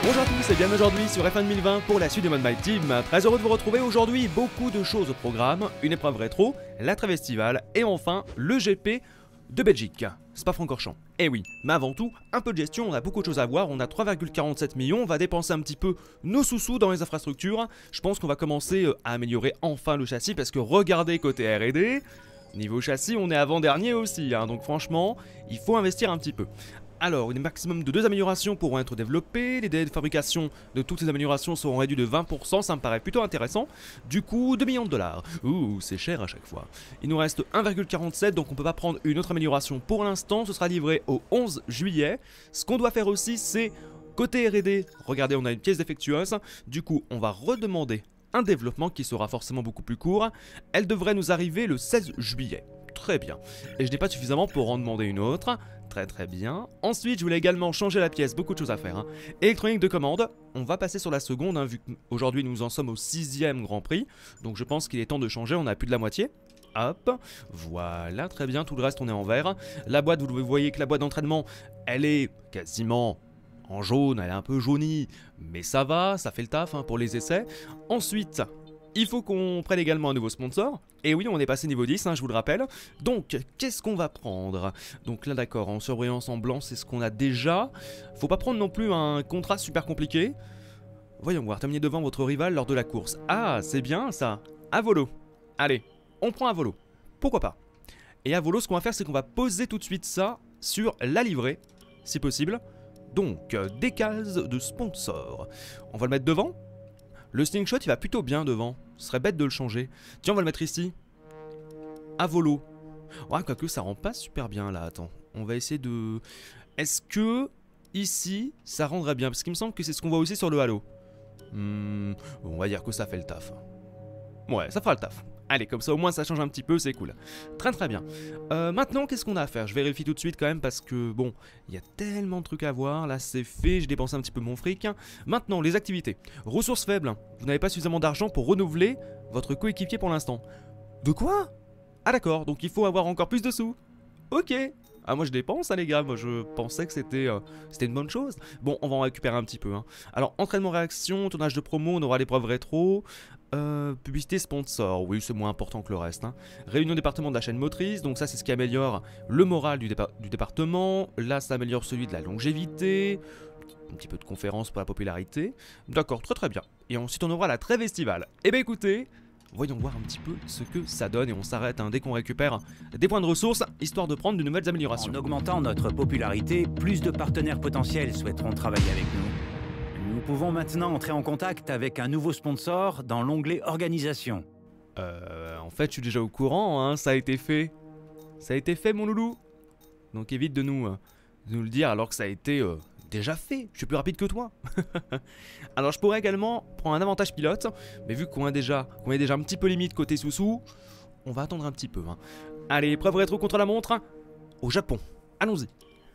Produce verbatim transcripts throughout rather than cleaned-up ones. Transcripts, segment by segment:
Bonjour à tous et bienvenue aujourd'hui sur F un deux mille vingt pour la suite de Mode My Team. Très heureux de vous retrouver aujourd'hui, beaucoup de choses au programme, une épreuve rétro, la trêve estivale et enfin le G P de Belgique, Spa-Francorchamps. Eh oui, mais avant tout, un peu de gestion, on a beaucoup de choses à voir, on a trois virgule quarante-sept millions, on va dépenser un petit peu nos sous-sous dans les infrastructures. Je pense qu'on va commencer à améliorer enfin le châssis parce que regardez côté R et D, niveau châssis on est avant-dernier aussi, hein, donc franchement, il faut investir un petit peu. Alors, un maximum de deux améliorations pourront être développées, les délais de fabrication de toutes ces améliorations seront réduits de vingt pour cent, ça me paraît plutôt intéressant. Du coup, deux millions de dollars. Ouh, c'est cher à chaque fois. Il nous reste un virgule quarante-sept, donc on peut pas prendre une autre amélioration pour l'instant, ce sera livré au onze juillet. Ce qu'on doit faire aussi, c'est côté R et D, regardez, on a une pièce défectueuse, du coup, on va redemander un développement qui sera forcément beaucoup plus court. Elle devrait nous arriver le seize juillet. Très bien. Et je n'ai pas suffisamment pour en demander une autre. Très très bien. Ensuite, je voulais également changer la pièce, beaucoup de choses à faire. Hein. Électronique de commande, on va passer sur la seconde, hein, vu qu'aujourd'hui nous en sommes au sixième Grand Prix. Donc je pense qu'il est temps de changer, on a plus de la moitié. Hop, voilà, très bien, tout le reste on est en vert. La boîte, vous voyez que la boîte d'entraînement, elle est quasiment en jaune, elle est un peu jaunie. Mais ça va, ça fait le taf hein, pour les essais. Ensuite... il faut qu'on prenne également un nouveau sponsor. Et oui, on est passé niveau dix, hein, je vous le rappelle. Donc, qu'est-ce qu'on va prendre? Donc là, d'accord, en surbrillance en blanc, c'est ce qu'on a déjà. Faut pas prendre non plus un contrat super compliqué. Voyons voir, terminer devant votre rival lors de la course. Ah, c'est bien ça. À volo. Allez, on prend à volo. Pourquoi pas? Et à volo, ce qu'on va faire, c'est qu'on va poser tout de suite ça sur la livrée, si possible. Donc, des cases de sponsor. On va le mettre devant. Le slingshot il va plutôt bien devant, ce serait bête de le changer. Tiens, on va le mettre ici. À volo. Ouais, quoique ça rend pas super bien là, attends. On va essayer de... Est-ce que ici ça rendrait bien? Parce qu'il me semble que c'est ce qu'on voit aussi sur le halo. Hmm, on va dire que ça fait le taf. Ouais, ça fera le taf. Allez, comme ça au moins ça change un petit peu, c'est cool. Très très bien. Euh, maintenant, qu'est-ce qu'on a à faire? Je vérifie tout de suite quand même parce que, bon, il y a tellement de trucs à voir. Là, c'est fait, j'ai dépensé un petit peu mon fric. Maintenant, les activités. Ressources faibles. Vous n'avez pas suffisamment d'argent pour renouveler votre coéquipier pour l'instant. De quoi? Ah d'accord, donc il faut avoir encore plus de sous. Ok. Ah moi je dépense hein, les gars, moi je pensais que c'était euh, c'était une bonne chose. Bon, on va en récupérer un petit peu. Hein. Alors, entraînement réaction, tournage de promo, on aura l'épreuve rétro. Euh, publicité sponsor, oui c'est moins important que le reste. Hein. Réunion département de la chaîne motrice, donc ça c'est ce qui améliore le moral du, dépa du département. Là ça améliore celui de la longévité. Un petit peu de conférence pour la popularité. D'accord, très très bien. Et ensuite on aura la trêve estivale. Eh bien écoutez... voyons voir un petit peu ce que ça donne et on s'arrête hein, dès qu'on récupère des points de ressources, histoire de prendre de nouvelles améliorations. En augmentant notre popularité, plus de partenaires potentiels souhaiteront travailler avec nous. Nous pouvons maintenant entrer en contact avec un nouveau sponsor dans l'onglet Organisation. Euh, en fait, je suis déjà au courant, hein, ça a été fait. Ça a été fait, mon loulou. Donc évite de nous, euh, de nous le dire alors que ça a été... Euh, déjà fait, je suis plus rapide que toi. Alors je pourrais également prendre un avantage pilote, mais vu qu'on a déjà, qu'on est déjà un petit peu limite côté sous-sous, on va attendre un petit peu. Hein. Allez, épreuve rétro contre la montre, au Japon. Allons-y.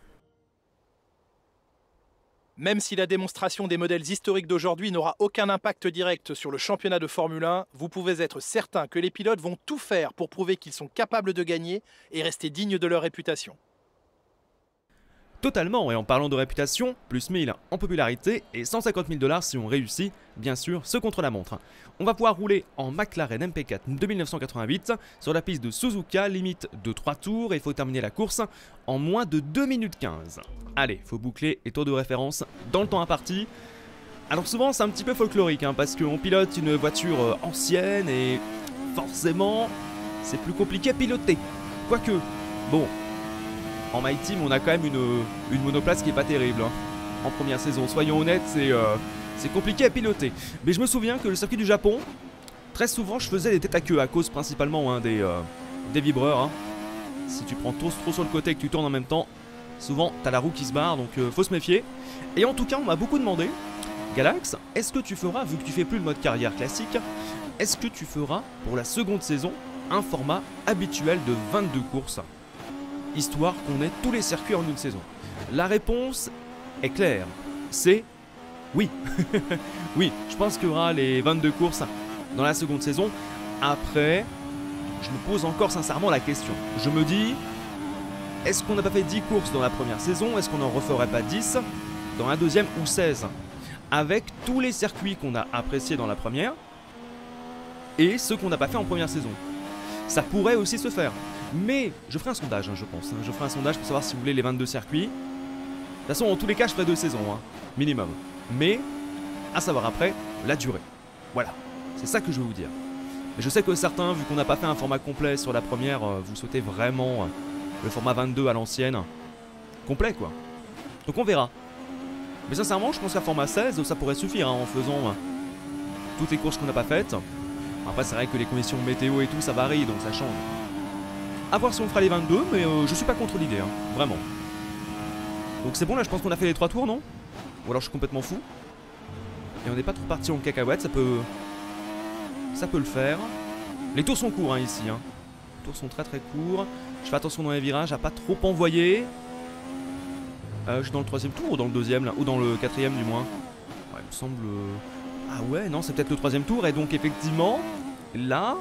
Même si la démonstration des modèles historiques d'aujourd'hui n'aura aucun impact direct sur le championnat de Formule un, vous pouvez être certain que les pilotes vont tout faire pour prouver qu'ils sont capables de gagner et rester dignes de leur réputation. Totalement, et en parlant de réputation, plus mille en popularité et cent cinquante mille dollars si on réussit, bien sûr, ce contre-la-montre. On va pouvoir rouler en McLaren M P quatre de mille neuf cent quatre-vingt-huit sur la piste de Suzuka, limite de trois tours, et il faut terminer la course en moins de deux minutes quinze. Allez, faut boucler les tours de référence dans le temps imparti. Alors souvent c'est un petit peu folklorique, hein, parce qu'on pilote une voiture euh, ancienne et forcément c'est plus compliqué à piloter. Quoique, bon... en My Team, on a quand même une, une monoplace qui est pas terrible. Hein. En première saison, soyons honnêtes, c'est euh, c'est compliqué à piloter. Mais je me souviens que le circuit du Japon, très souvent, je faisais des têtes à queue à cause principalement hein, des, euh, des vibreurs. Hein. Si tu prends trop, trop sur le côté et que tu tournes en même temps, souvent, t'as la roue qui se barre, donc euh, faut se méfier. Et en tout cas, on m'a beaucoup demandé, Galax, est-ce que tu feras, vu que tu fais plus le mode carrière classique, est-ce que tu feras, pour la seconde saison, un format habituel de vingt-deux courses ? Histoire qu'on ait tous les circuits en une saison. La réponse est claire, c'est oui. Oui, je pense qu'il y aura les vingt-deux courses dans la seconde saison. Après, je me pose encore sincèrement la question. Je me dis, est-ce qu'on n'a pas fait dix courses dans la première saison? Est-ce qu'on n'en referait pas dix dans la deuxième ou seize? avec tous les circuits qu'on a appréciés dans la première et ceux qu'on n'a pas fait en première saison. Ça pourrait aussi se faire. Mais je ferai un sondage, hein, je pense. Hein. Je ferai un sondage pour savoir si vous voulez les vingt-deux circuits. De toute façon, en tous les cas, je ferai deux saisons, hein, minimum. Mais, à savoir après, la durée. Voilà, c'est ça que je veux vous dire. Mais je sais que certains, vu qu'on n'a pas fait un format complet sur la première, euh, vous souhaitez vraiment euh, le format vingt-deux à l'ancienne. Complet, quoi. Donc on verra. Mais sincèrement, je pense qu'un format seize, ça pourrait suffire, hein, en faisant euh, toutes les courses qu'on n'a pas faites. Après, c'est vrai que les conditions météo et tout, ça varie, donc ça change. A voir si on fera les vingt-deux, mais euh, je suis pas contre l'idée, hein, vraiment. Donc c'est bon, là, je pense qu'on a fait les trois tours, non? Ou alors je suis complètement fou. Et on n'est pas trop parti en cacahuète, ça peut... Ça peut le faire. Les tours sont courts, hein, ici. Hein. Les tours sont très très courts. Je fais attention dans les virages à pas trop envoyer. Euh, je suis dans le troisième tour ou dans le deuxième, là, ou dans le quatrième du moins. Ouais, il me semble... Ah ouais, non, c'est peut-être le troisième tour, et donc effectivement, là...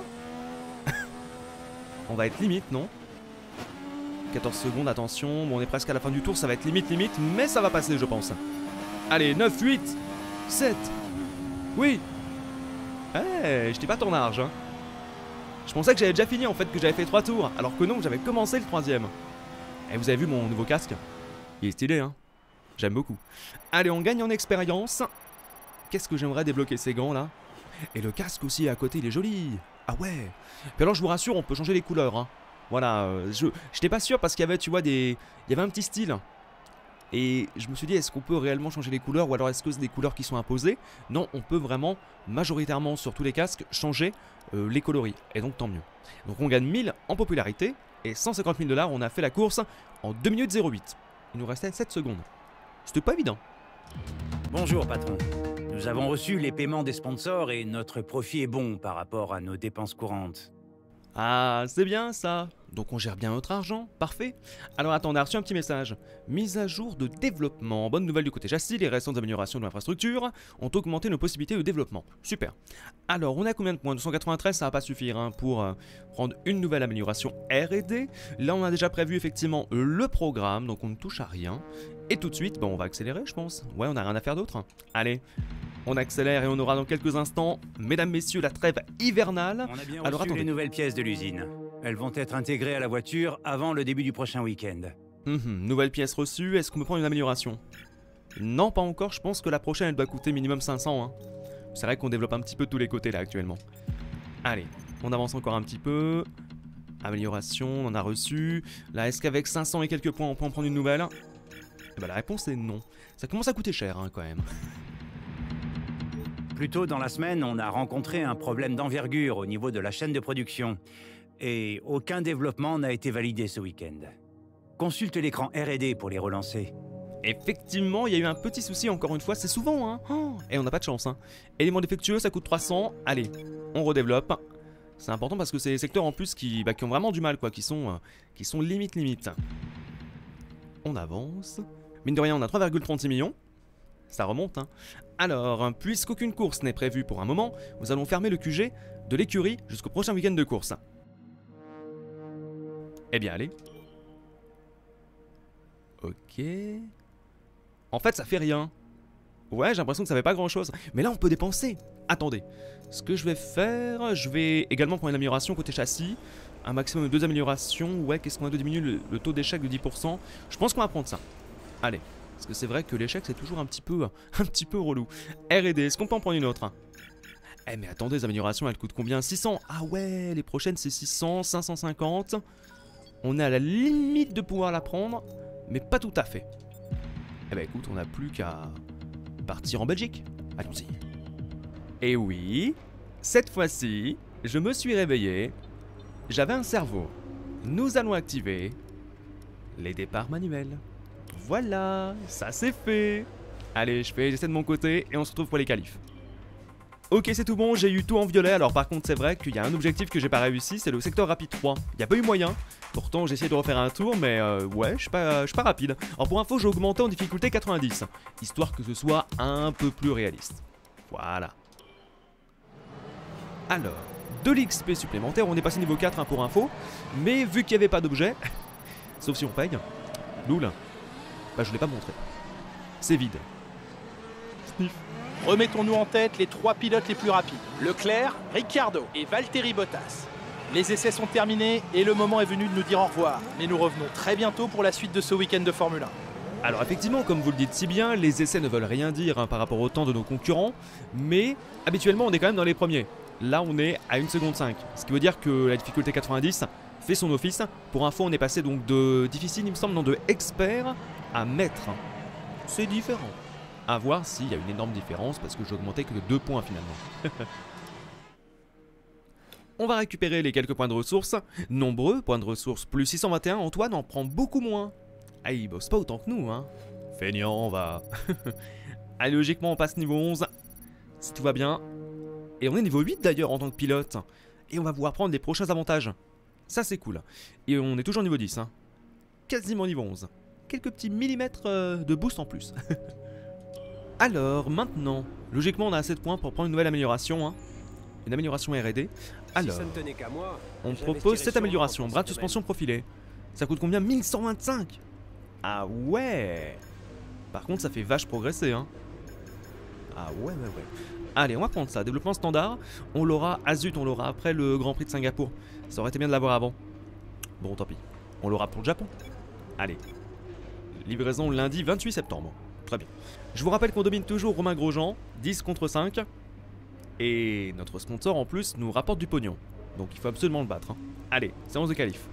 on va être limite, non? quatorze secondes, attention, bon, on est presque à la fin du tour, ça va être limite, limite, mais ça va passer, je pense. Allez, neuf, huit, sept, oui. Eh, hey, je t'ai pas ton large, hein. Je pensais que j'avais déjà fini, en fait, que j'avais fait trois tours, alors que non, j'avais commencé le troisième. Et vous avez vu mon nouveau casque? Il est stylé, hein. J'aime beaucoup. Allez, on gagne en expérience. Qu'est-ce que j'aimerais débloquer ces gants là? Et le casque aussi à côté, il est joli. Ah ouais. Puis alors je vous rassure, on peut changer les couleurs. Hein. Voilà, euh, je j'étais pas sûr parce qu'il y avait, tu vois, des, il y avait un petit style. Et je me suis dit, est-ce qu'on peut réellement changer les couleurs ou alors est-ce que c'est des couleurs qui sont imposées? Non, on peut vraiment, majoritairement sur tous les casques, changer euh, les coloris. Et donc tant mieux. Donc on gagne mille en popularité et cent cinquante mille dollars. On a fait la course en deux minutes zéro huit. Il nous restait sept secondes. C'était pas évident. Bonjour patron. Nous avons reçu les paiements des sponsors et notre profit est bon par rapport à nos dépenses courantes. Ah, c'est bien ça. Donc on gère bien notre argent, parfait. Alors attends, on a reçu un petit message. Mise à jour de développement. Bonne nouvelle du côté châssis, les récentes améliorations de l'infrastructure ont augmenté nos possibilités de développement. Super. Alors on a combien de points? deux cent quatre-vingt-treize, ça va pas suffire hein, pour euh, prendre une nouvelle amélioration R et D. Là on a déjà prévu effectivement le programme, donc on ne touche à rien. Et tout de suite, bon, on va accélérer je pense. Ouais, on n'a rien à faire d'autre. Allez. On accélère et on aura dans quelques instants, mesdames, messieurs, la trêve hivernale. On a bien Alors, reçu attendez. les nouvelles pièces de l'usine. Elles vont être intégrées à la voiture avant le début du prochain week-end. Mmh, nouvelle pièce reçue, est-ce qu'on peut prendre une amélioration? Non, pas encore, je pense que la prochaine elle doit coûter minimum cinq cents. Hein. C'est vrai qu'on développe un petit peu de tous les côtés là actuellement. Allez, on avance encore un petit peu. Amélioration, on en a reçu. Là, est-ce qu'avec cinq cents et quelques points on peut en prendre une nouvelle? Eh ben, la réponse est non. Ça commence à coûter cher hein, quand même. Plus tôt dans la semaine, on a rencontré un problème d'envergure au niveau de la chaîne de production. Et aucun développement n'a été validé ce week-end. Consulte l'écran R et D pour les relancer. Effectivement, il y a eu un petit souci encore une fois, c'est souvent hein. Oh, et on n'a pas de chance hein. Éléments défectueux, ça coûte trois cents. Allez, on redéveloppe. C'est important parce que c'est des secteurs en plus qui, bah, qui ont vraiment du mal quoi, qui sont, euh, qui sont limite limite. On avance. Mine de rien, on a trois virgule trente-six millions. Ça remonte, hein. Alors, puisqu'aucune course n'est prévue pour un moment, nous allons fermer le Q G de l'écurie jusqu'au prochain week-end de course. Eh bien, allez. Ok. En fait, ça fait rien. Ouais, j'ai l'impression que ça fait pas grand-chose. Mais là, on peut dépenser. Attendez. Ce que je vais faire, je vais également prendre une amélioration côté châssis. Un maximum de deux améliorations. Ouais, qu'est-ce qu'on a de diminuer le, le taux d'échec de dix pour cent. Je pense qu'on va prendre ça. Allez. Parce que c'est vrai que l'échec c'est toujours un petit peu un petit peu relou. R et D, est-ce qu'on peut en prendre une autre? Eh mais attendez, les améliorations elles coûtent combien? Six cents. Ah ouais, les prochaines c'est six cents, cinq cent cinquante. On est à la limite de pouvoir la prendre, mais pas tout à fait. Eh ben écoute, on n'a plus qu'à partir en Belgique. Allons-y. Et oui, cette fois-ci, je me suis réveillé. J'avais un cerveau. Nous allons activer les départs manuels. Voilà, ça c'est fait. Allez, je fais j'essaie de mon côté et on se retrouve pour les qualifs. Ok, c'est tout bon, j'ai eu tout en violet. Alors par contre, c'est vrai qu'il y a un objectif que j'ai pas réussi, c'est le secteur rapide trois. Il n'y a pas eu moyen. Pourtant, j'ai essayé de refaire un tour, mais euh, ouais, je suis pas, pas rapide. Alors pour info, j'ai augmenté en difficulté quatre-vingt-dix, histoire que ce soit un peu plus réaliste. Voilà. Alors, de l'X P supplémentaire, on est passé niveau quatre hein, pour info. Mais vu qu'il n'y avait pas d'objet, sauf si on paye, loul. Bah je ne l'ai pas montré. C'est vide. Sniff. Remettons-nous en tête les trois pilotes les plus rapides. Leclerc, Ricciardo et Valtteri Bottas. Les essais sont terminés et le moment est venu de nous dire au revoir. Mais nous revenons très bientôt pour la suite de ce week-end de Formule un. Alors effectivement, comme vous le dites si bien, les essais ne veulent rien dire hein, par rapport au temps de nos concurrents, mais habituellement on est quand même dans les premiers. Là on est à une seconde cinq, ce qui veut dire que la difficulté quatre-vingt-dix fait son office. Pour info, on est passé donc de difficile, il me semble, non, de expert à maître. C'est différent. À voir s'il y a une énorme différence parce que j'ai augmenté que de deux points finalement. On va récupérer les quelques points de ressources. Nombreux points de ressources, plus six cent vingt et un, Antoine en prend beaucoup moins. Ah, il bosse pas autant que nous, hein. Feignant, on va. Allez, logiquement, on passe niveau onze. Si tout va bien. Et on est niveau huit d'ailleurs en tant que pilote. Et on va pouvoir prendre les prochains avantages. Ça, c'est cool. Et on est toujours niveau dix, hein. Quasiment niveau onze. Quelques petits millimètres euh, de boost en plus. Alors, maintenant, logiquement, on a assez de points pour prendre une nouvelle amélioration, hein. Une amélioration R et D. Alors, si ça ne tenait qu'à moi, on propose cette amélioration. Bras de suspension profilé. Ça coûte combien? Mille cent vingt-cinq. Ah ouais. Par contre, ça fait vache progresser, hein. Ah ouais, ouais, ouais. Allez, on va prendre ça. Développement standard. On l'aura. Ah zut, on l'aura après le Grand Prix de Singapour. Ça aurait été bien de l'avoir avant. Bon, tant pis. On l'aura pour le Japon. Allez. Livraison lundi vingt-huit septembre. Très bien. Je vous rappelle qu'on domine toujours Romain Grosjean. dix contre cinq. Et notre sponsor en plus nous rapporte du pognon. Donc il faut absolument le battre, hein. Allez, séance de qualif.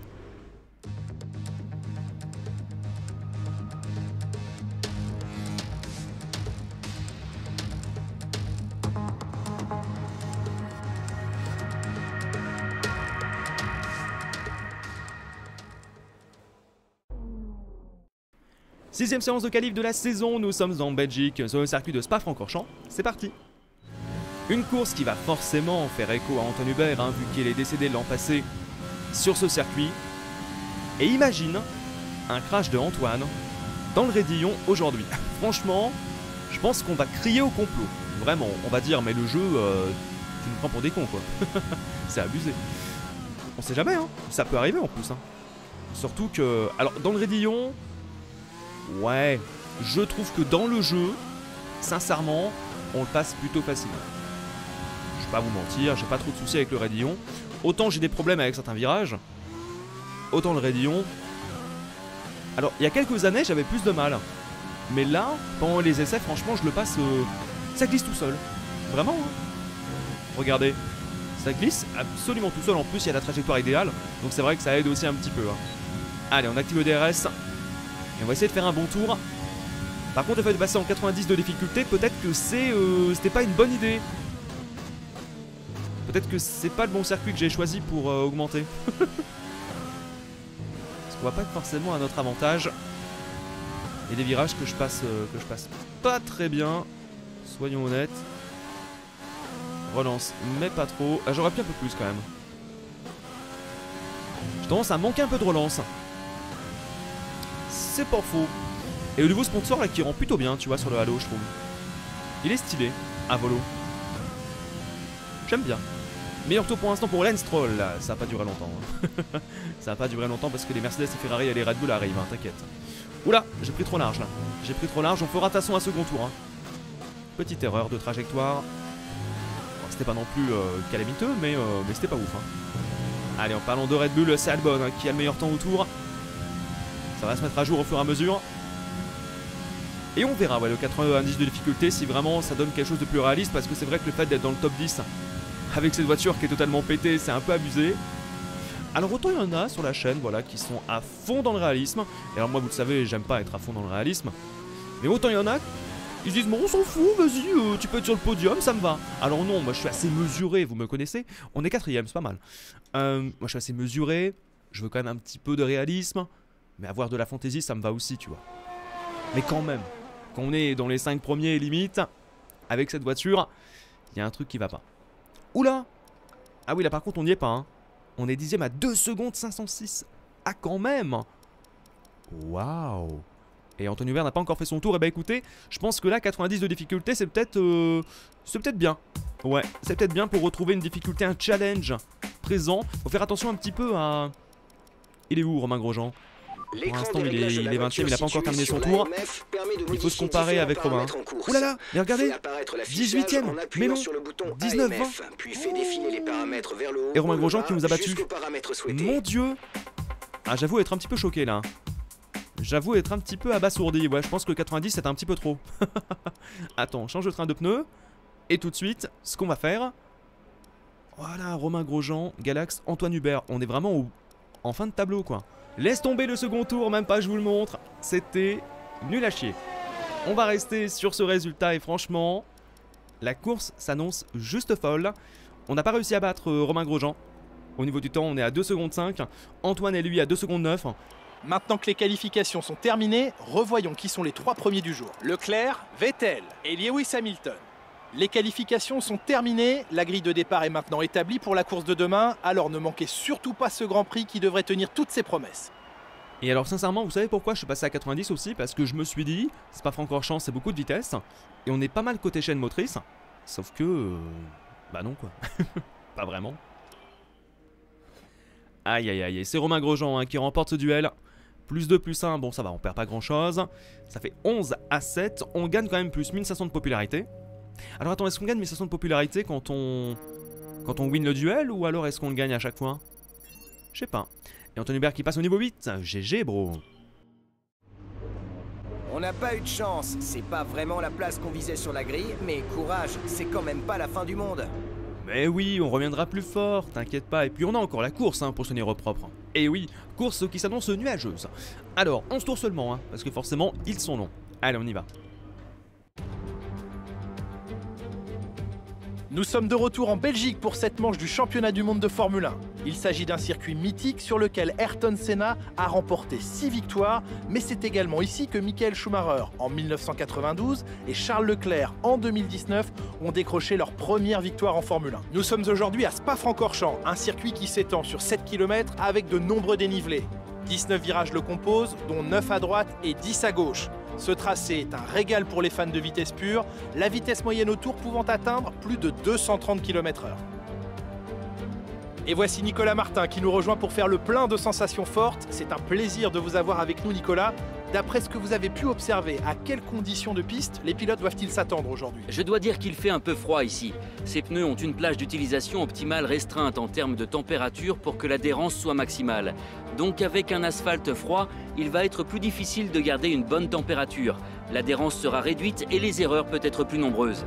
Sixième séance de qualif de la saison, nous sommes en Belgique, sur le circuit de Spa-Francorchamps. C'est parti. Une course qui va forcément faire écho à Antoine Hubert, hein, vu qu'il est décédé l'an passé sur ce circuit. Et imagine un crash de Antoine dans le Raidillon aujourd'hui. Franchement, je pense qu'on va crier au complot. Vraiment, on va dire, mais le jeu, euh, tu nous prends pour des cons, quoi. C'est abusé. On sait jamais, hein. Ça peut arriver en plus, hein. Surtout que... Alors, dans le Raidillon... Ouais, je trouve que dans le jeu, sincèrement, on le passe plutôt facilement. Je vais pas vous mentir, j'ai pas trop de soucis avec le Raidillon. Autant j'ai des problèmes avec certains virages, autant le Raidillon... Alors, il y a quelques années, j'avais plus de mal. Mais là, pendant les essais, franchement, je le passe... Euh... Ça glisse tout seul. Vraiment, hein. Regardez. Ça glisse absolument tout seul. En plus, il y a la trajectoire idéale. Donc c'est vrai que ça aide aussi un petit peu, hein. Allez, on active le D R S. Et on va essayer de faire un bon tour. Par contre, le fait de passer en quatre-vingt-dix de difficulté, peut-être que c'est... Euh, c'était pas une bonne idée. Peut-être que c'est pas le bon circuit que j'ai choisi pour euh, augmenter. Parce qu'on va pas être forcément à notre avantage. Et des virages que je passe, euh, que je passe pas très bien. Soyons honnêtes. Relance, mais pas trop. Ah, j'aurais pu un peu plus quand même. J'ai tendance à manquer un peu de relance. C'est pas faux. Et le nouveau sponsor là qui rend plutôt bien, tu vois, sur le Halo, je trouve. Il est stylé, à volo. J'aime bien. Meilleur tour pour l'instant pour Lance Stroll. Là. Ça va pas durer longtemps. Hein. Ça va pas durer longtemps parce que les Mercedes, les Ferrari et les Red Bull arrivent, hein, t'inquiète. Oula, j'ai pris trop large là. J'ai pris trop large, on fera de toute façon un second tour. Hein. Petite erreur de trajectoire. Bon, c'était pas non plus euh, calamiteux, mais, euh, mais c'était pas ouf. Hein. Allez, en parlant de Red Bull, c'est Albon hein, qui a le meilleur temps au tour. Ça va se mettre à jour au fur et à mesure. Et on verra ouais, le quatre-vingt-dix de difficulté si vraiment ça donne quelque chose de plus réaliste. Parce que c'est vrai que le fait d'être dans le top dix avec cette voiture qui est totalement pétée, c'est un peu abusé. Alors autant il y en a sur la chaîne voilà, qui sont à fond dans le réalisme. Et alors moi vous le savez, j'aime pas être à fond dans le réalisme. Mais autant il y en a, ils se disent bon on s'en fout, vas-y, euh, tu peux être sur le podium, ça me va. Alors non, moi je suis assez mesuré, vous me connaissez. On est quatrième, c'est pas mal. Euh, moi je suis assez mesuré, je veux quand même un petit peu de réalisme. Mais avoir de la fantaisie, ça me va aussi, tu vois. Mais quand même, quand on est dans les cinq premiers limite, avec cette voiture, il y a un truc qui va pas. Oula! Ah oui, là par contre, on n'y est pas, hein. On est dixième à deux secondes cinq cent six. Ah, quand même! Waouh! Et Antoine Hubert n'a pas encore fait son tour. Et bah écoutez, je pense que là, quatre-vingt-dix de difficulté, c'est peut-être... Euh, c'est peut-être bien. Ouais, c'est peut-être bien pour retrouver une difficulté, un challenge présent. Faut faire attention un petit peu à... Il est où, Romain Grosjean? Pour l'instant, il est, il est vingtième, il n'a pas encore terminé son tour. Il faut se comparer avec Romain. Ouh là là, mais regardez, dix-huitième, mais non, dix-neuf vingt. Et Romain Grosjean qui nous a battus. Mon Dieu. Ah, j'avoue être un petit peu choqué là. J'avoue être un petit peu abasourdi. Ouais, je pense que quatre-vingt-dix c'est un petit peu trop. Attends, on change de train de pneus. Et tout de suite, ce qu'on va faire. Voilà, Romain Grosjean, Galax, Antoine Hubert. On est vraiment au... en fin de tableau quoi. Laisse tomber le second tour, même pas je vous le montre. C'était nul à chier. On va rester sur ce résultat et franchement, la course s'annonce juste folle. On n'a pas réussi à battre euh, Romain Grosjean. Au niveau du temps, on est à deux secondes cinq. Antoine et lui à deux secondes neuf. Maintenant que les qualifications sont terminées, revoyons qui sont les trois premiers du jour. Leclerc, Vettel et Lewis Hamilton. Les qualifications sont terminées, la grille de départ est maintenant établie pour la course de demain, alors ne manquez surtout pas ce Grand Prix qui devrait tenir toutes ses promesses. Et alors sincèrement, vous savez pourquoi je suis passé à quatre-vingt-dix aussi? Parce que je me suis dit, c'est pas Francorchamps, c'est beaucoup de vitesse, et on est pas mal côté chaîne motrice, sauf que... Euh, bah non quoi, pas vraiment. Aïe aïe aïe, c'est Romain Grosjean hein, qui remporte ce duel. Plus deux, plus un, bon ça va, on perd pas grand chose. Ça fait onze à sept, on gagne quand même plus mille cinq cents de popularité. Alors attends, est-ce qu'on gagne mille cinq cents de popularité quand on... quand on win le duel, ou alors est-ce qu'on le gagne à chaque fois? Je sais pas. Et Antoine Hubert qui passe au niveau huit, G G bro. On n'a pas eu de chance, c'est pas vraiment la place qu'on visait sur la grille, mais courage, c'est quand même pas la fin du monde. Mais oui, on reviendra plus fort, t'inquiète pas. Et puis on a encore la course hein, pour se tenir au propre. Et oui, course qui s'annonce nuageuse. Alors, onze tours seulement, hein, parce que forcément, ils sont longs. Allez, on y va. Nous sommes de retour en Belgique pour cette manche du championnat du monde de Formule un. Il s'agit d'un circuit mythique sur lequel Ayrton Senna a remporté six victoires, mais c'est également ici que Michael Schumacher en mille neuf cent quatre-vingt-douze et Charles Leclerc en deux mille dix-neuf ont décroché leur première victoire en Formule un. Nous sommes aujourd'hui à Spa-Francorchamps, un circuit qui s'étend sur sept kilomètres avec de nombreux dénivelés. dix-neuf virages le composent, dont neuf à droite et dix à gauche. Ce tracé est un régal pour les fans de vitesse pure, la vitesse moyenne au tour pouvant atteindre plus de deux cent trente kilomètres heure. Et voici Nicolas Martin qui nous rejoint pour faire le plein de sensations fortes. C'est un plaisir de vous avoir avec nous Nicolas. D'après ce que vous avez pu observer, à quelles conditions de piste les pilotes doivent-ils s'attendre aujourd'hui? Je dois dire qu'il fait un peu froid ici. Ces pneus ont une plage d'utilisation optimale restreinte en termes de température pour que l'adhérence soit maximale. Donc avec un asphalte froid, il va être plus difficile de garder une bonne température. L'adhérence sera réduite et les erreurs peuvent être plus nombreuses.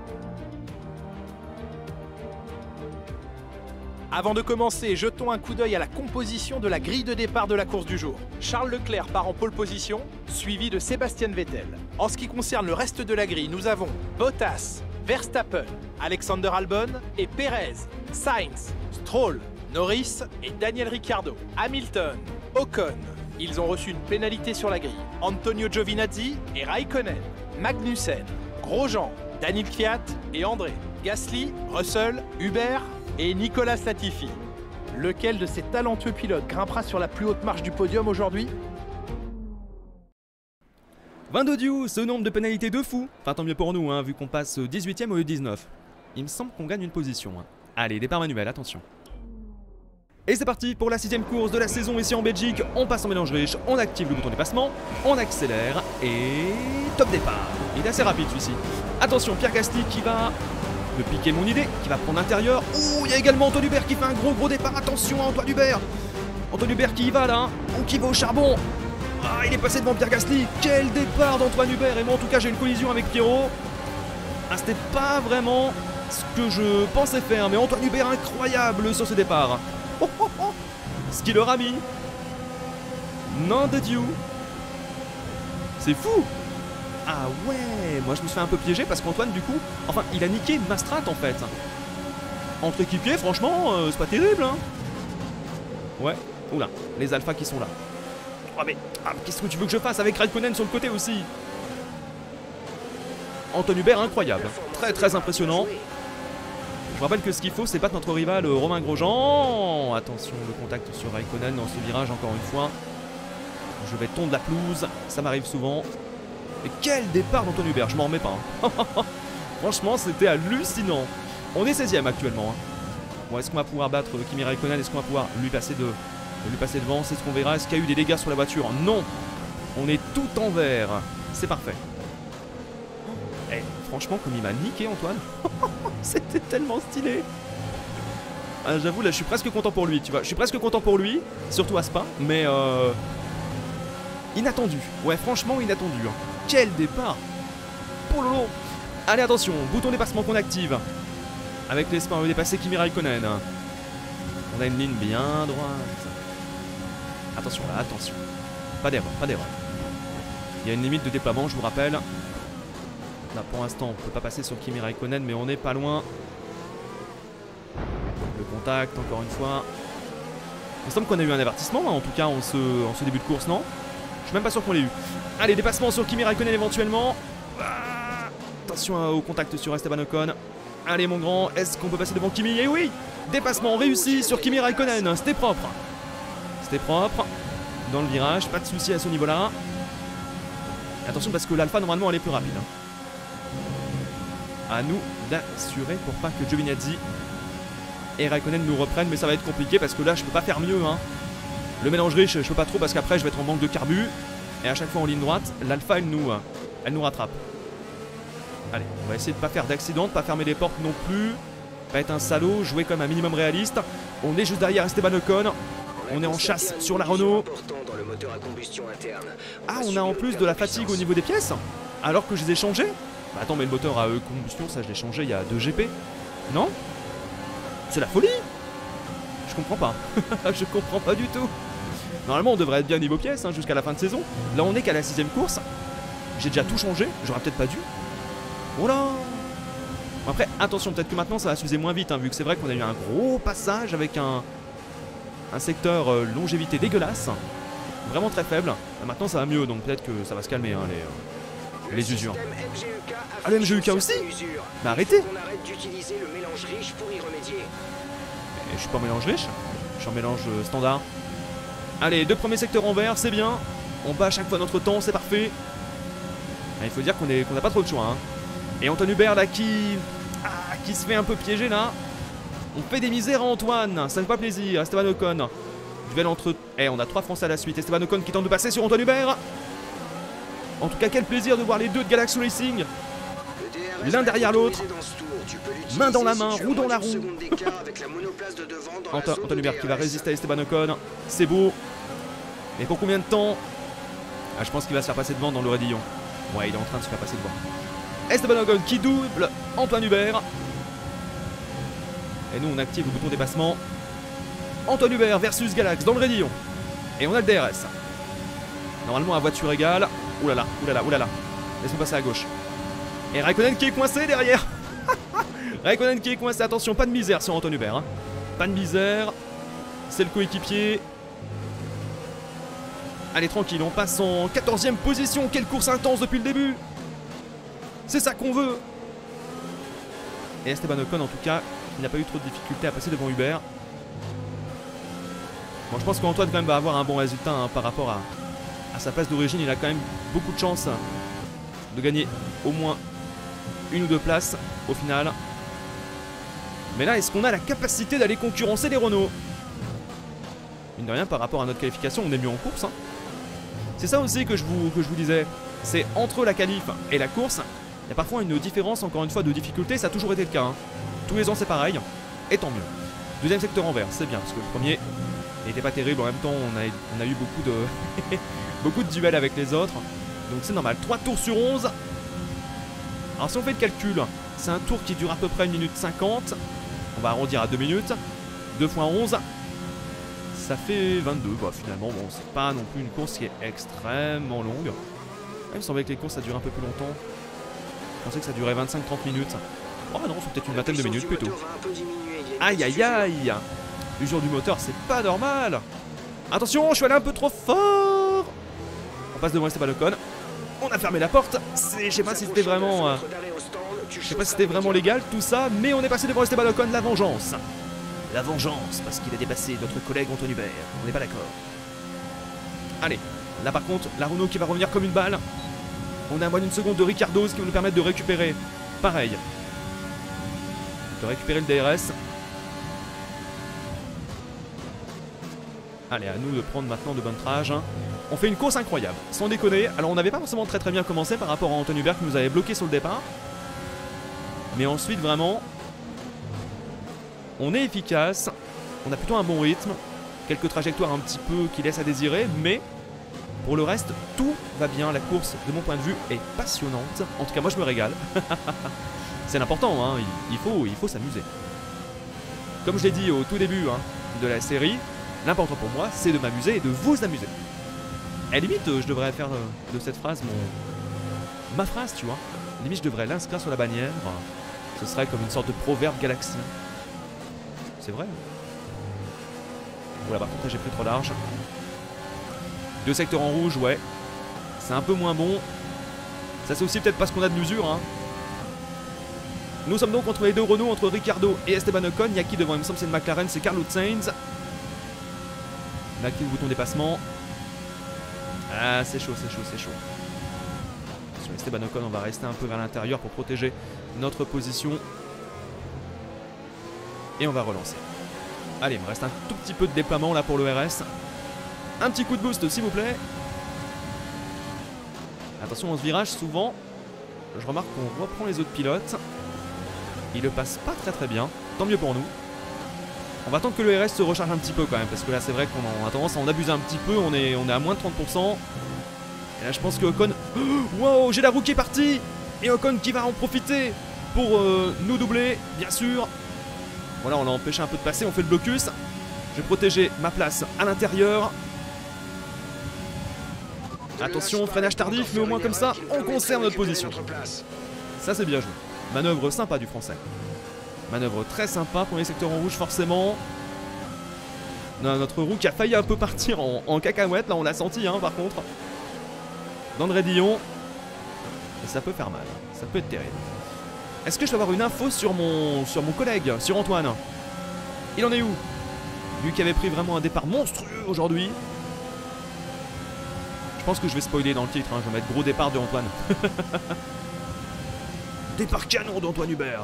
Avant de commencer, jetons un coup d'œil à la composition de la grille de départ de la course du jour. Charles Leclerc part en pole position, suivi de Sébastien Vettel. En ce qui concerne le reste de la grille, nous avons Bottas, Verstappen, Alexander Albon et Perez, Sainz, Stroll, Norris et Daniel Ricciardo. Hamilton, Ocon. Ils ont reçu une pénalité sur la grille. Antonio Giovinazzi et Raikkonen, Magnussen, Grosjean, Daniel Kvyat et André. Gasly, Russell, Hubert et Nicolas Latifi. Lequel de ces talentueux pilotes grimpera sur la plus haute marche du podium aujourd'hui? vingt-deux diou, ce nombre de pénalités de fou. Enfin tant mieux pour nous, hein, vu qu'on passe dix-huitième au lieu de dix-neuf. Il me semble qu'on gagne une position. Hein. Allez, départ manuel, attention. Et c'est parti pour la sixième course de la saison ici en Belgique. On passe en mélange riche, on active le bouton dépassement, on accélère et top départ. Il est assez rapide celui-ci. Attention, Pierre Gasly qui va me piquer mon idée, qui va prendre l'intérieur. Ouh, il y a également Antoine Hubert qui fait un gros gros départ. Attention à Antoine Hubert. Antoine Hubert qui y va là, hein, ou qui va au charbon. Ah, il est passé devant Pierre Gasly. Quel départ d'Antoine Hubert. Et moi en tout cas j'ai une collision avec Pierrot. Ah, c'était pas vraiment ce que je pensais faire, mais Antoine Hubert incroyable sur ce départ. Oh, oh, oh. Ce qu'il leur a mis. Non de Dieu. C'est fou. Ah ouais, moi je me suis fait un peu piéger parce qu'Antoine du coup, enfin il a niqué ma strat en fait. Entre équipiers franchement, euh, c'est pas terrible hein. Ouais, oula, les alphas qui sont là. Oh mais, ah, qu'est-ce que tu veux que je fasse avec Raikkonen sur le côté aussi? Antoine Hubert incroyable, très très impressionnant. Je rappelle que ce qu'il faut c'est battre notre rival euh, Romain Grosjean. Attention, le contact sur Raikkonen dans ce virage encore une fois. Je vais tondre la pelouse, ça m'arrive souvent. Et quel départ d'Antoine Hubert, je m'en remets pas. Hein. Franchement, c'était hallucinant. On est seizième actuellement. Hein. Bon, est-ce qu'on va pouvoir battre Kimi Raikkonen? Est-ce qu'on va pouvoir lui passer de On va lui passer devant, c'est ce qu'on verra. Est-ce qu'il y a eu des dégâts sur la voiture? Non. On est tout en vert. C'est parfait. Eh, franchement, comme il m'a niqué, Antoine. C'était tellement stylé. Ah, j'avoue, là, je suis presque content pour lui, tu vois. Je suis presque content pour lui, surtout à Spa, mais euh... inattendu. Ouais, franchement, inattendu. Hein. Quel départ. Pololo. Allez, attention, bouton dépassement qu'on active. Avec l'espoir de dépasser Kimi Raikkonen. On a une ligne bien droite. Attention là, attention. Pas d'erreur, pas d'erreur. Il y a une limite de déploiement, je vous rappelle. Là, pour l'instant, on peut pas passer sur Kimi Raikkonen, mais on n'est pas loin. Le contact, encore une fois. Il me semble qu'on a eu un avertissement, hein, en tout cas, en ce, en ce début de course, non? Je suis même pas sûr qu'on l'ait eu. Allez, dépassement sur Kimi Raikkonen éventuellement. Ah, attention au contact sur Esteban Ocon. Allez, mon grand, est-ce qu'on peut passer devant Kimi? Eh oui! Dépassement réussi sur Kimi Raikkonen. C'était propre. C'était propre. Dans le virage, pas de souci à ce niveau-là. Attention parce que l'Alpha, normalement, elle est plus rapide. À nous d'assurer pour pas que Giovinazzi et Raikkonen nous reprennent, mais ça va être compliqué parce que là, je peux pas faire mieux. Hein. Le mélange riche, je peux pas trop parce qu'après, je vais être en manque de carbu. Et à chaque fois en ligne droite, l'Alpha, elle nous, elle nous rattrape. Allez, on va essayer de pas faire d'accident, de pas fermer les portes non plus. Pas être un salaud, jouer comme un minimum réaliste. On est juste derrière Esteban Ocon. On est en chasse sur la Renault. Ah, on a en plus de la fatigue au niveau des pièces. Alors que je les ai changées. Bah attends, mais le moteur à combustion, ça je l'ai changé il y a deux G P. Non? C'est la folie. Je comprends pas. Je comprends pas du tout. Normalement, on devrait être bien niveau pièces hein, jusqu'à la fin de saison. Là, on est qu'à la sixième course. J'ai déjà tout changé. J'aurais peut-être pas dû. Oh là! Après, attention, peut-être que maintenant ça va s'user moins vite, hein, vu que c'est vrai qu'on a eu un gros passage avec un, un secteur euh, longévité dégueulasse. Vraiment très faible. Là, maintenant ça va mieux, donc peut-être que ça va se calmer, hein, les, euh, les usures. Ah, le M G U K aussi? Mais arrêtez! Et je suis pas en mélange riche, je suis en mélange euh, standard. Allez, deux premiers secteurs en vert, c'est bien. On bat à chaque fois notre temps, c'est parfait. Ah, il faut dire qu'on n'a qu'on pas trop de choix, hein. Et Antoine Hubert là qui... Ah, qui se fait un peu piéger là. On fait des misères à Antoine. Ça fait pas plaisir. Esteban Ocon. Duel entre... Eh, on a trois Français à la suite. Esteban Ocon qui tente de passer sur Antoine Hubert. En tout cas, quel plaisir de voir les deux de Galaxy Racing. L'un derrière l'autre. Main dans la main, roue dans la roue. Antoine, Antoine Hubert qui va résister à Esteban Ocon. C'est beau. Mais pour combien de temps? Ah, je pense qu'il va se faire passer devant dans le raidillon. Ouais, il est en train de se faire passer devant. Esteban Ocon qui double Antoine Hubert. Et nous on active le bouton dépassement. Antoine Hubert versus Galax dans le raidillon. Et on a le D R S. Normalement à voiture égale. Oulala, oulala, oulala. Laisse-moi passer à gauche. Et Raikkonen qui est coincé derrière. Raikkonen qui est coincé. Attention, pas de misère sur Antoine Hubert. Hein. Pas de misère. C'est le coéquipier. Allez, tranquille, on passe en quatorzième position. Quelle course intense depuis le début. C'est ça qu'on veut. Et Esteban Ocon en tout cas, il n'a pas eu trop de difficultés à passer devant Hubert. Bon, je pense qu'Antoine quand même va avoir un bon résultat hein, par rapport à, à sa place d'origine. Il a quand même beaucoup de chance de gagner au moins une ou deux places au final. Mais là, est-ce qu'on a la capacité d'aller concurrencer les Renault? Mine de rien, par rapport à notre qualification, on est mieux en course. Hein. C'est ça aussi que je vous, que je vous disais. C'est entre la qualif et la course. Il y a parfois une différence, encore une fois, de difficulté, ça a toujours été le cas. Hein. Tous les ans c'est pareil, et tant mieux. Deuxième secteur en vert, c'est bien, parce que le premier n'était pas terrible, en même temps on a, on a eu beaucoup de, beaucoup de duels avec les autres. Donc c'est normal, trois tours sur onze. Alors si on fait le calcul, c'est un tour qui dure à peu près une minute cinquante. On va arrondir à deux minutes. deux fois onze, ça fait vingt-deux. Bah, finalement, bon, c'est pas non plus une course qui est extrêmement longue. Il me semblait que les courses ça dure un peu plus longtemps. Je pensais que ça durait vingt-cinq trente minutes. Oh non, c'est peut-être une vingtaine de minutes plutôt. Aïe aïe aïe. L'usure du moteur, c'est pas normal. Attention, je suis allé un peu trop fort. On passe devant Esteban Ocon. On a fermé la porte. Je sais pas si c'était vraiment... Euh, je sais pas si c'était vraiment légal tout ça, mais on est passé devant Esteban Ocon, la vengeance. La vengeance, parce qu'il a dépassé notre collègue Antoine Hubert. On n'est pas d'accord. Allez, là par contre, la Renault qui va revenir comme une balle. On a un moins d'une seconde de Ricardo, ce qui va nous permettre de récupérer, pareil, de récupérer le D R S. Allez, à nous de prendre maintenant de bonnes trages. On fait une course incroyable, sans déconner. Alors on n'avait pas forcément très très bien commencé par rapport à Anton Hubert qui nous avait bloqué sur le départ. Mais ensuite vraiment, on est efficace. On a plutôt un bon rythme. Quelques trajectoires un petit peu qui laissent à désirer. Mais pour le reste, tout va bien. La course, de mon point de vue, est passionnante. En tout cas, moi je me régale. C'est l'important, hein. il, il faut, il faut s'amuser. Comme je l'ai dit au tout début hein, de la série, l'important pour moi, c'est de m'amuser et de vous amuser. À la limite, je devrais faire euh, de cette phrase mon... ma phrase, tu vois. À la limite, je devrais l'inscrire sur la bannière. Ce serait comme une sorte de proverbe galaxien. C'est vrai. Voilà, par contre, là, j'ai pris trop large. Deux secteurs en rouge, ouais. C'est un peu moins bon. Ça, c'est aussi peut-être parce qu'on a de l'usure, hein. Nous sommes donc entre les deux Renault, entre Ricciardo et Esteban Ocon. Il y a qui devant? Il me semble que c'est une McLaren, c'est Carlos Sainz. Là, qui est le bouton dépassement. Ah, c'est chaud, c'est chaud, c'est chaud. Sur Esteban Ocon, on va rester un peu vers l'intérieur pour protéger notre position. Et on va relancer. Allez, il me reste un tout petit peu de déploiement là pour le R S. Un petit coup de boost, s'il vous plaît. Attention, dans ce virage, souvent, je remarque qu'on reprend les autres pilotes. Il le passe pas très très bien. Tant mieux pour nous. On va attendre que le R S se recharge un petit peu quand même. Parce que là, c'est vrai qu'on a tendance à en abuser un petit peu. On est, on est à moins de trente pour cent. Et là, je pense que Ocon... Wow, j'ai la roue qui est partie. Et Ocon qui va en profiter pour euh, nous doubler, bien sûr. Voilà, on l'a empêché un peu de passer. On fait le blocus. Je vais protéger ma place à l'intérieur. Attention, freinage tardif, mais au moins comme ça, on conserve notre position. Ça, c'est bien joué. Manœuvre sympa du français. Manœuvre très sympa. Premier secteur en rouge, forcément. On a notre roue qui a failli un peu partir en, en cacahuète. Là, on l'a senti, hein, par contre. Dans le raidillon. Et ça peut faire mal. Ça peut être terrible. Est-ce que je peux avoir une info sur mon, sur mon collègue, sur Antoine? Il en est où? Lui qui avait pris vraiment un départ monstrueux aujourd'hui. Je pense que je vais spoiler dans le titre, hein. Je vais mettre gros départ de Antoine. Départ canon d'Antoine Hubert.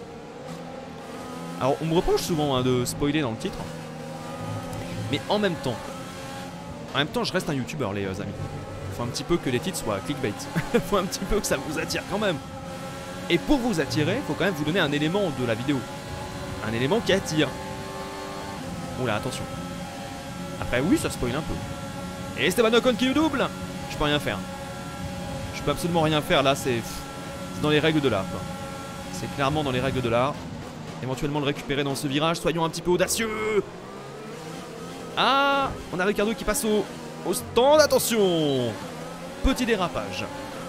Alors on me reproche souvent hein, de spoiler dans le titre. Mais en même temps, en même temps je reste un youtubeur les euh, amis. Faut un petit peu que les titres soient clickbait. Faut un petit peu que ça vous attire quand même. Et pour vous attirer, faut quand même vous donner un élément de la vidéo. Un élément qui attire. Oula, attention. Après oui, ça spoil un peu. Et Esteban Ocon qui nous double. Je peux rien faire. Je peux absolument rien faire là, c'est dans les règles de l'art. C'est clairement dans les règles de l'art. Éventuellement le récupérer dans ce virage, soyons un petit peu audacieux. Ah, on a Ricciardo qui passe au, au stand, attention. Petit dérapage.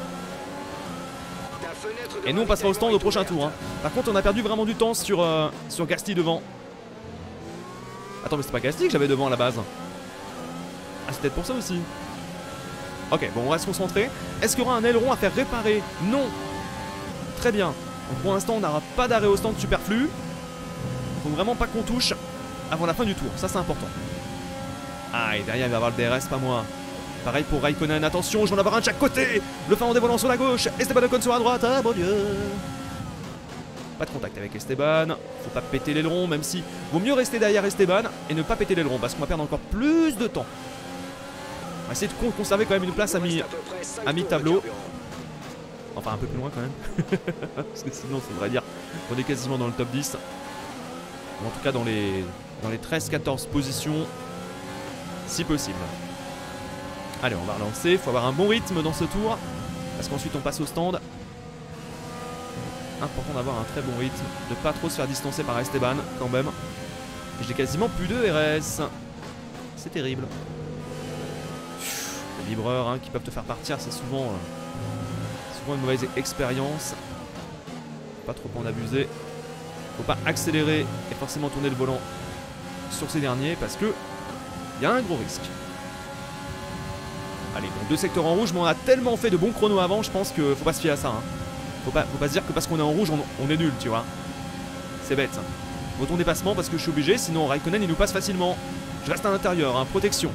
Et nous on passera au stand au prochain tour hein. Par contre on a perdu vraiment du temps sur, euh, sur Gasly devant. Attends mais c'est pas Gasly que j'avais devant à la base. Ah c'est peut-être pour ça aussi. Ok bon on reste concentré. Est-ce qu'il y aura un aileron à faire réparer? Non. Très bien. Donc pour l'instant on n'aura pas d'arrêt au stand superflu. Faut vraiment pas qu'on touche avant la fin du tour, ça c'est important. Ah et derrière il va y avoir le D R S, pas moi. Pareil pour Raikkonen, attention, je vais en avoir un de chaque côté. Le Finlandais volant sur la gauche, Esteban Ocon sur la droite, ah bon Dieu. Pas de contact avec Esteban, faut pas péter l'aileron, même si vaut mieux rester derrière Esteban et ne pas péter l'aileron, parce qu'on va perdre encore plus de temps. On va essayer de conserver quand même une place à mi, à mi-tableau. Enfin un peu plus loin quand même. Parce que sinon ça voudrait dire qu'on est quasiment dans le top dix. Ou en tout cas dans les, dans les treize quatorze positions, si possible. Allez, on va relancer. Il faut avoir un bon rythme dans ce tour. Parce qu'ensuite, on passe au stand. Important d'avoir un très bon rythme. De pas trop se faire distancer par Esteban, quand même. J'ai quasiment plus de R S. C'est terrible. Les vibreurs hein, qui peuvent te faire partir, c'est souvent, euh, souvent une mauvaise expérience. Pas trop en abuser. Faut pas accélérer et forcément tourner le volant sur ces derniers. Parce que il y a un gros risque. Allez, donc deux secteurs en rouge, mais on a tellement fait de bons chronos avant, je pense qu'il faut pas se fier à ça. Hein. Faut pas, faut pas se dire que parce qu'on est en rouge, on, on est nul, tu vois. C'est bête. Bouton dépassement parce que je suis obligé, sinon Raikkonen il nous passe facilement. Je reste à l'intérieur, hein, protection.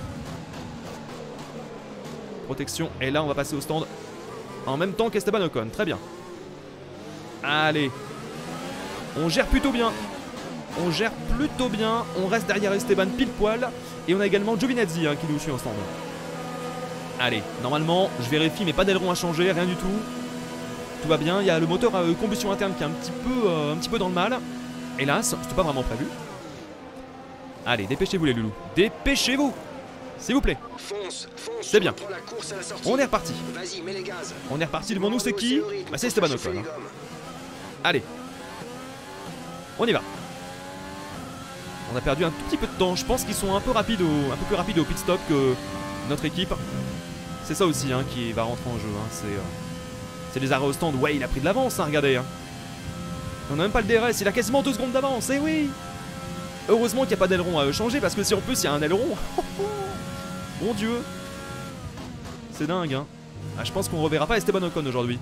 Protection, et là on va passer au stand en même temps qu'Esteban Ocon, très bien. Allez. On gère plutôt bien. On gère plutôt bien, on reste derrière Esteban pile poil. Et on a également Giovinazzi hein, qui nous suit en stand. Allez, normalement, je vérifie, mais pas d'aileron à changer, rien du tout. Tout va bien, il y a le moteur à combustion interne qui est un petit peu, euh, un petit peu dans le mal. Hélas, c'était pas vraiment prévu. Allez, dépêchez-vous les loulous. Dépêchez-vous, s'il vous plaît. C'est bien. On est reparti. On est reparti devant nous, c'est qui? Bah c'est Esteban Ocon. Hein. Allez. On y va. On a perdu un tout petit peu de temps. Je pense qu'ils sont un peu rapides au, un peu plus rapides au pit stop que notre équipe. C'est ça aussi hein, qui va rentrer en jeu. Hein. C'est euh, les arrêts au stand. Ouais, il a pris de l'avance, hein, regardez. Hein. On n'a même pas le D R S, il a quasiment deux secondes d'avance. Eh oui. Heureusement qu'il n'y a pas d'aileron à changer parce que si en plus il y a un aileron. Mon Dieu. C'est dingue. Hein. Ah, je pense qu'on reverra pas Esteban Ocon aujourd'hui.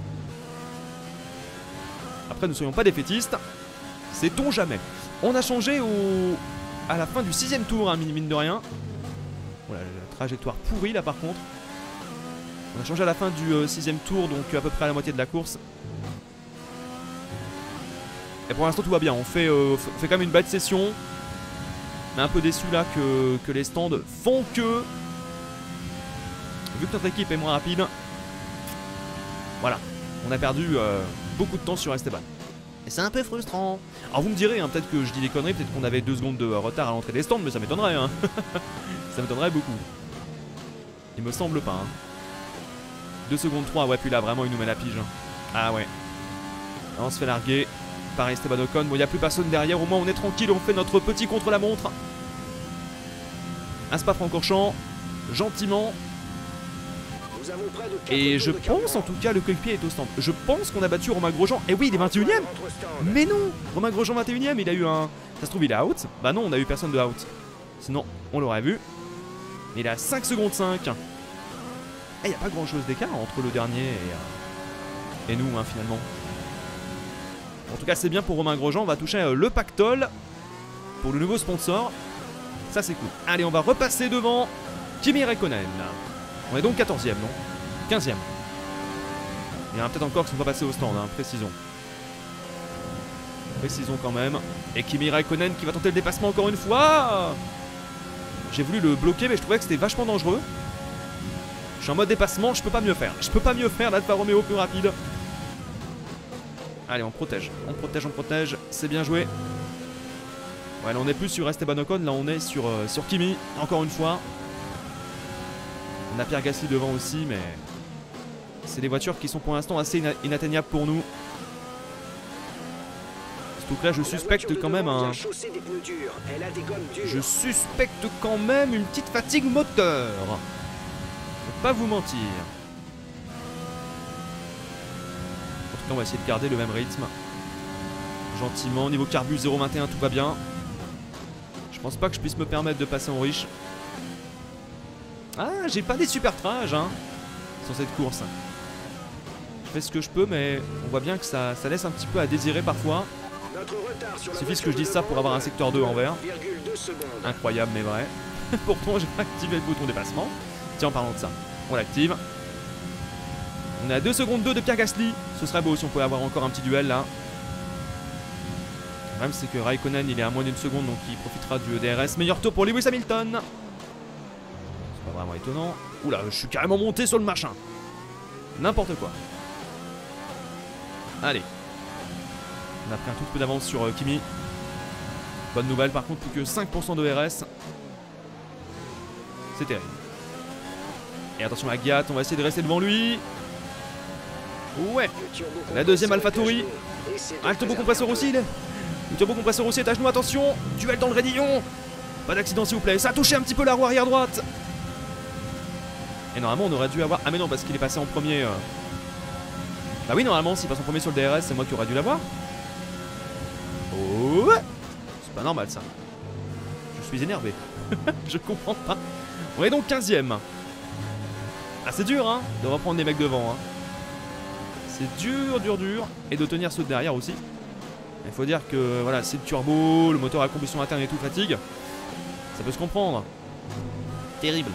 Après, ne soyons pas défaitistes. Sait-on jamais. On a changé au... à la fin du sixième tour, hein, mine de rien. Voilà, la trajectoire pourrie là par contre. On a changé à la fin du euh, sixième tour, donc à peu près à la moitié de la course. Et pour l'instant tout va bien, on fait, euh, fait quand même une belle session. On est un peu déçu là que, que les stands font que... Vu que notre équipe est moins rapide, voilà, on a perdu euh, beaucoup de temps sur Esteban. Et c'est un peu frustrant. Alors vous me direz, hein, peut-être que je dis des conneries, peut-être qu'on avait deux secondes de retard à l'entrée des stands, mais ça m'étonnerait. Hein. Ça m'étonnerait beaucoup. Il me semble pas. Hein. deux secondes trois, ouais, puis là vraiment il nous met la pige. Ah ouais. Là, on se fait larguer par Esteban Ocon. Bon, il n'y a plus personne derrière, au moins on est tranquille, on fait notre petit contre-la-montre. Un Spa-Francorchamps, gentiment. Et je pense en tout cas le coéquipier est au stand. Je pense qu'on a battu Romain Grosjean. Et oui, il est vingt et unième. Mais non, Romain Grosjean vingt et unième, il a eu un... Ça se trouve il est out. Bah non, on a eu personne de out. Sinon on l'aurait vu. Mais il est à cinq secondes cinq. Et il n'y a pas grand chose d'écart entre le dernier et, euh, et nous hein, finalement. En tout cas c'est bien pour Romain Grosjean. On va toucher euh, le pactole pour le nouveau sponsor. Ça c'est cool. Allez, on va repasser devant Kimi Räikkönen. On est donc quatorzième, non? quinzième. Il y en a peut-être encore qui ne sont pas passés au stand, hein, précisons. Précisons quand même. Et Kimi Räikkönen qui va tenter le dépassement encore une fois. J'ai voulu le bloquer, mais je trouvais que c'était vachement dangereux. Je suis en mode dépassement, je peux pas mieux faire. Je peux pas mieux faire, l'Alfa Romeo plus rapide. Allez, on protège. On protège, on protège. C'est bien joué. Ouais, là on est plus sur Esteban Ocon, là on est sur, euh, sur Kimi, encore une fois. On a Pierre Gasly devant aussi, mais c'est des voitures qui sont pour l'instant assez ina inatteignables pour nous. Surtout que là, je suspecte quand même un... Je suspecte quand même une petite fatigue moteur. Je vais pas vous mentir. En tout cas, on va essayer de garder le même rythme. Gentiment, niveau carbu zéro vingt et un, tout va bien. Je pense pas que je puisse me permettre de passer en riche. Ah, j'ai pas des super trages hein, sur cette course. Je fais ce que je peux, mais on voit bien que ça, ça laisse un petit peu à désirer parfois. Il suffit que je dise ça pour avoir un secteur deux en vert. Incroyable, mais vrai. Pourtant, j'ai pas activé le bouton dépassement. Tiens, en parlant de ça, on l'active. On est à deux secondes deux de Pierre Gasly. Ce serait beau si on pouvait avoir encore un petit duel là. Le problème, c'est que Räikkönen, il est à moins d'une seconde, donc il profitera du D R S. Meilleur tour pour Lewis Hamilton. Pas vraiment étonnant. Oula, je suis carrément monté sur le machin. N'importe quoi. Allez. On a pris un tout peu d'avance sur euh, Kimi. Bonne nouvelle, par contre, plus que cinq pour cent de R S. C'est terrible. Et attention à Ghiat, on va essayer de rester devant lui. Ouais. La deuxième AlphaTauri. Ah, le turbo compresseur aussi. Le turbo compresseur aussi est à genoux, attention. Duel dans le raidillon. Pas d'accident s'il vous plaît. Ça a touché un petit peu la roue arrière droite. Et normalement on aurait dû avoir... Ah mais non, parce qu'il est passé en premier euh... Bah oui, normalement s'il passe en premier sur le D R S, c'est moi qui aurais dû l'avoir. Oh ouais. C'est pas normal ça. Je suis énervé. Je comprends pas. On est donc quinzième. Ah c'est dur hein, de reprendre les mecs devant hein. C'est dur, dur, dur. Et de tenir ceux de derrière aussi. Il faut dire que voilà, c'est le turbo, le moteur à combustion interne et tout fatigue. Ça peut se comprendre. Terrible.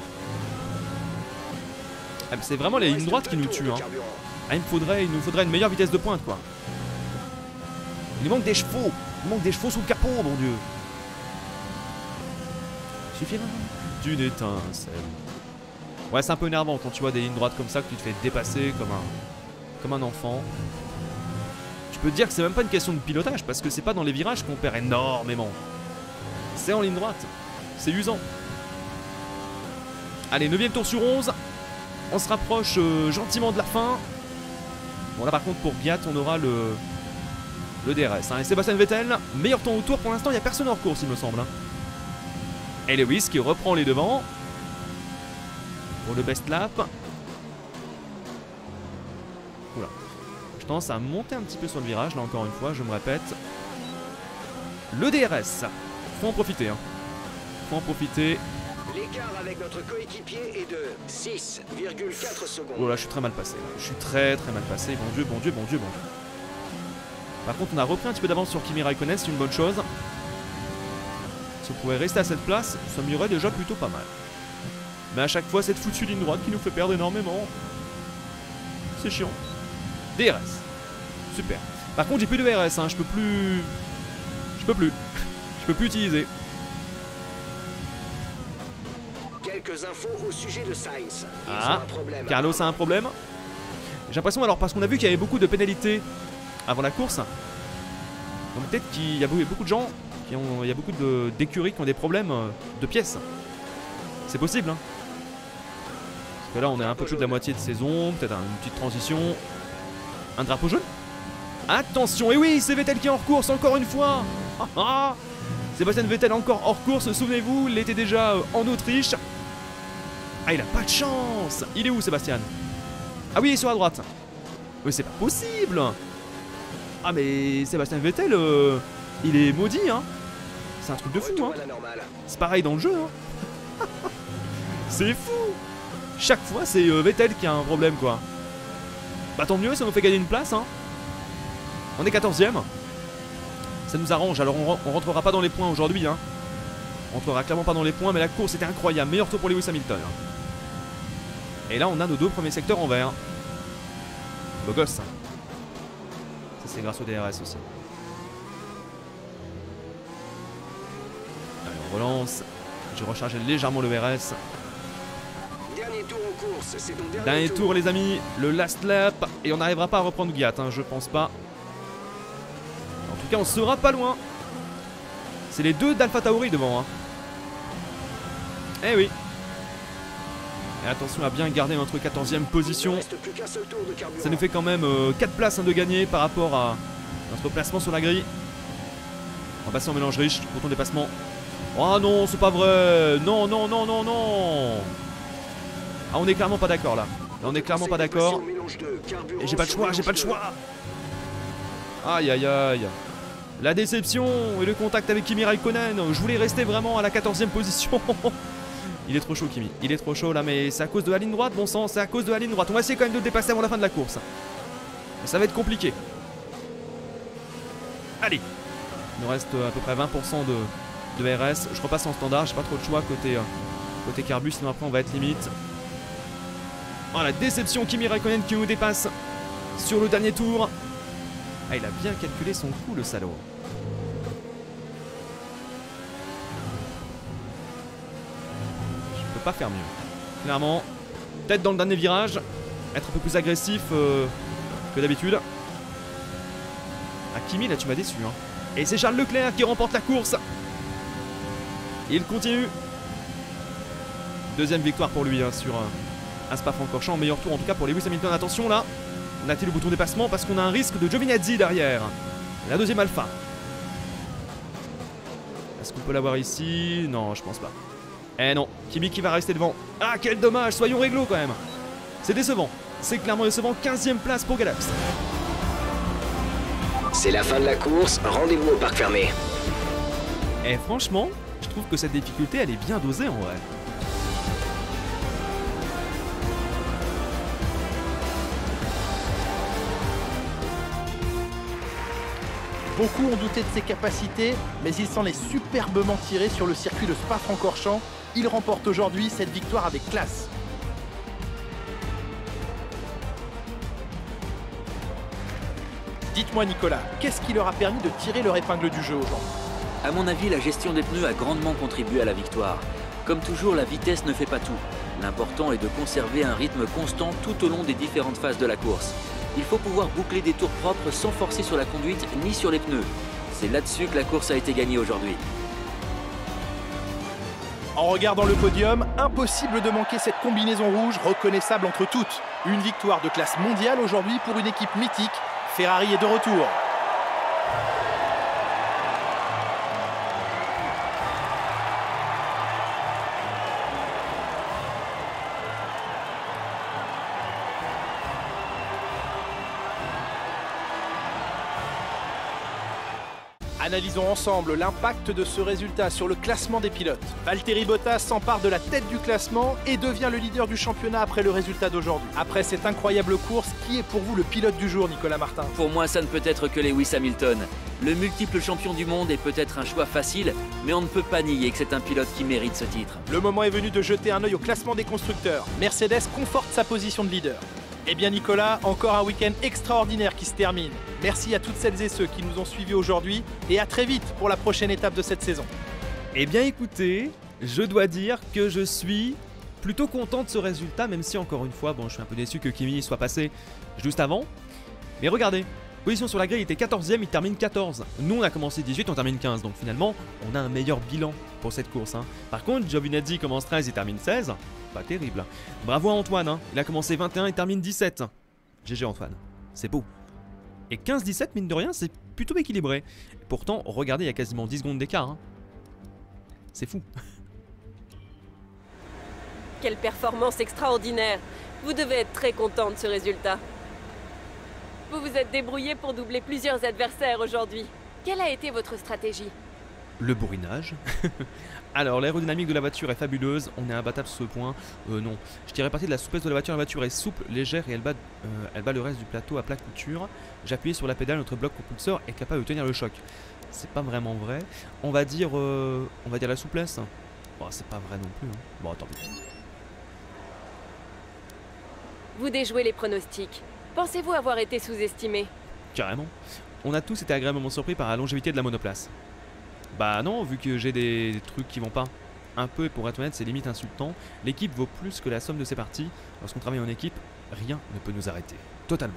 Ah, c'est vraiment les lignes droites qui nous tuent hein. Ah, il, me faudrait, il nous faudrait une meilleure vitesse de pointe quoi. Il manque des chevaux. Il manque des chevaux sous le capot, mon dieu. Suffira. d'une étincelle. Ouais, c'est un peu énervant quand tu vois des lignes droites comme ça, que tu te fais dépasser comme un, comme un enfant. Je peux te dire que c'est même pas une question de pilotage, parce que c'est pas dans les virages qu'on perd énormément. C'est en ligne droite. C'est usant. Allez, neuvième tour sur onze. On se rapproche euh, gentiment de la fin. Bon là par contre pour Gviat on aura le, le D R S. Hein. Et Sébastien Vettel, meilleur temps au tour. Pour l'instant il n'y a personne hors course il me semble. Hein. Et Lewis qui reprend les devants. Pour le best lap. Oula. Je tendance à monter un petit peu sur le virage là encore une fois, je me répète. Le D R S. Faut en profiter. Hein. Faut en profiter. L'écart avec notre coéquipier est de six virgule quatre secondes. Oh là, je suis très mal passé. Là. Je suis très très mal passé. Bon Dieu, bon Dieu, bon Dieu, bon Dieu. Par contre, on a repris un petit peu d'avance sur Kimi Raikkonen, c'est une bonne chose. Si on pouvait rester à cette place, ça m'irait déjà plutôt pas mal. Mais à chaque fois, cette foutue ligne droite qui nous fait perdre énormément. C'est chiant. D R S. Super. Par contre, j'ai plus de D R S, hein. Je peux plus... Je peux plus. Je peux plus utiliser. Quelques infos au sujet de Sainz. Ils Ah, ont un problème. Carlos a un problème. J'ai l'impression, alors, parce qu'on a vu qu'il y avait beaucoup de pénalités avant la course. Donc peut-être qu'il y a beaucoup de gens, qui ont, il y a beaucoup d'écuries qui ont des problèmes de pièces. C'est possible, hein. Parce que là, on est un peu plus de la moitié de saison, peut-être une petite transition. Un drapeau jaune. Attention, et oui, c'est Vettel qui est hors course, encore une fois. Ah, ah. Sébastien Vettel encore hors course, souvenez-vous, il était déjà en Autriche. Ah, il a pas de chance. Il est où, Sébastien? Ah oui, il est sur la droite. Mais c'est pas possible. Ah mais Sébastien Vettel, euh, il est maudit, hein. C'est un truc de fou, hein. C'est pareil dans le jeu, hein. C'est fou. Chaque fois, c'est euh, Vettel qui a un problème, quoi. Bah tant mieux, ça nous fait gagner une place, hein. On est quatorzième. Ça nous arrange, alors on, on rentrera pas dans les points aujourd'hui, hein. On rentrera clairement pas dans les points, mais la course était incroyable. Meilleur tour pour Lewis Hamilton. Et là, on a nos deux premiers secteurs en vert. Beau gosse. Ça, c'est grâce au D R S aussi. Allez, on relance. J'ai rechargé légèrement le D R S. Dernier tour en course, c'est ton dernier, Dernier tour. tour, les amis. Le last lap. Et on n'arrivera pas à reprendre Gviat, hein, je pense pas. En tout cas, on sera pas loin. C'est les deux d'Alpha Tauri devant. Hein. Eh oui. Et attention à bien garder notre quatorzième position. Il ne reste plus qu'un seul tour de carburant. Ça nous fait quand même euh, quatre places hein, de gagner par rapport à notre placement sur la grille. On va passer en mélange riche pour ton dépassement. Oh non, c'est pas vrai. Non, non, non, non, non. Ah, on est clairement pas d'accord là. Là, on est clairement pas d'accord. Et j'ai pas le choix, j'ai pas le choix. Aïe, aïe, aïe. La déception et le contact avec Kimi Raikkonen. Je voulais rester vraiment à la quatorzième position. Il est trop chaud, Kimi. Il est trop chaud là, mais c'est à cause de la ligne droite, bon sang. C'est à cause de la ligne droite. On va essayer quand même de le dépasser avant la fin de la course. Mais ça va être compliqué. Allez. Il nous reste à peu près vingt pour cent de, de R S. Je repasse en standard. J'ai pas trop de choix côté, euh, côté carbu. Sinon après, on va être limite. Oh, la déception. Kimi Raikkonen qui nous dépasse sur le dernier tour. Ah, il a bien calculé son coup, le salaud. Je peux pas faire mieux. Clairement, peut-être dans le dernier virage, être un peu plus agressif euh, que d'habitude. Ah, Kimi, là, tu m'as déçu. Hein. Et c'est Charles Leclerc qui remporte la course. Il continue. Deuxième victoire pour lui hein, sur un, un Spa-Francorchamps. Meilleur tour en tout cas pour Lewis Hamilton. Attention là. On a-t-il le bouton dépassement parce qu'on a un risque de Giovinazzi derrière. La deuxième Alpha. Est-ce qu'on peut l'avoir ici? Non, je pense pas. Eh non, Kimi qui va rester devant. Ah, quel dommage, soyons réglo quand même. C'est décevant. C'est clairement décevant. quinzième place pour Galaps. C'est la fin de la course, rendez-vous au parc fermé. Et franchement, je trouve que cette difficulté, elle est bien dosée en vrai. Beaucoup ont douté de ses capacités, mais il s'en est superbement tiré sur le circuit de Spa-Francorchamps. Il remporte aujourd'hui cette victoire avec classe. Dites-moi Nicolas, qu'est-ce qui leur a permis de tirer leur épingle du jeu aujourd'hui? À mon avis, la gestion des pneus a grandement contribué à la victoire. Comme toujours, la vitesse ne fait pas tout. L'important est de conserver un rythme constant tout au long des différentes phases de la course. Il faut pouvoir boucler des tours propres sans forcer sur la conduite ni sur les pneus. C'est là-dessus que la course a été gagnée aujourd'hui. En regardant le podium, impossible de manquer cette combinaison rouge reconnaissable entre toutes. Une victoire de classe mondiale aujourd'hui pour une équipe mythique. Ferrari est de retour. Analysons ensemble l'impact de ce résultat sur le classement des pilotes. Valtteri Bottas s'empare de la tête du classement et devient le leader du championnat après le résultat d'aujourd'hui. Après cette incroyable course, qui est pour vous le pilote du jour, Nicolas Martin? Pour moi, ça ne peut être que Lewis Hamilton. Le multiple champion du monde est peut-être un choix facile, mais on ne peut pas nier que c'est un pilote qui mérite ce titre. Le moment est venu de jeter un œil au classement des constructeurs. Mercedes conforte sa position de leader. Eh bien Nicolas, encore un week-end extraordinaire qui se termine. Merci à toutes celles et ceux qui nous ont suivis aujourd'hui et à très vite pour la prochaine étape de cette saison. Eh bien écoutez, je dois dire que je suis plutôt content de ce résultat, même si encore une fois, bon, je suis un peu déçu que Kimi soit passé juste avant. Mais regardez, position sur la grille, il était quatorzième, il termine quatorze. Nous on a commencé dix-huit, on termine quinze, donc finalement on a un meilleur bilan pour cette course. Hein. Par contre, Giovinazzi commence treize, il termine seize. Pas terrible. Bravo à Antoine, hein. Il a commencé vingt et un et termine dix-sept. G G Antoine, c'est beau. Et quinze dix-sept, mine de rien, c'est plutôt équilibré. Pourtant, regardez, il y a quasiment dix secondes d'écart. Hein. C'est fou. Quelle performance extraordinaire! Vous devez être très content de ce résultat. Vous vous êtes débrouillé pour doubler plusieurs adversaires aujourd'hui. Quelle a été votre stratégie? Le bourrinage. Alors, l'aérodynamique de la voiture est fabuleuse, on est imbattable sur ce point. Euh, non, je dirais partie de la souplesse de la voiture. La voiture est souple, légère et elle bat, euh, elle bat le reste du plateau à plat couture. J'ai appuyé sur la pédale, notre bloc propulseur est capable de tenir le choc. C'est pas vraiment vrai. On va dire, euh, on va dire la souplesse. Bon, c'est pas vrai non plus. Hein. Bon, attends. Vous déjouez les pronostics. Pensez-vous avoir été sous-estimé? Carrément. On a tous été agréablement surpris par la longévité de la monoplace. Bah non, vu que j'ai des, des trucs qui vont pas. Un peu, et pour être honnête, c'est limite insultant. L'équipe vaut plus que la somme de ses parties. Lorsqu'on travaille en équipe, rien ne peut nous arrêter. Totalement.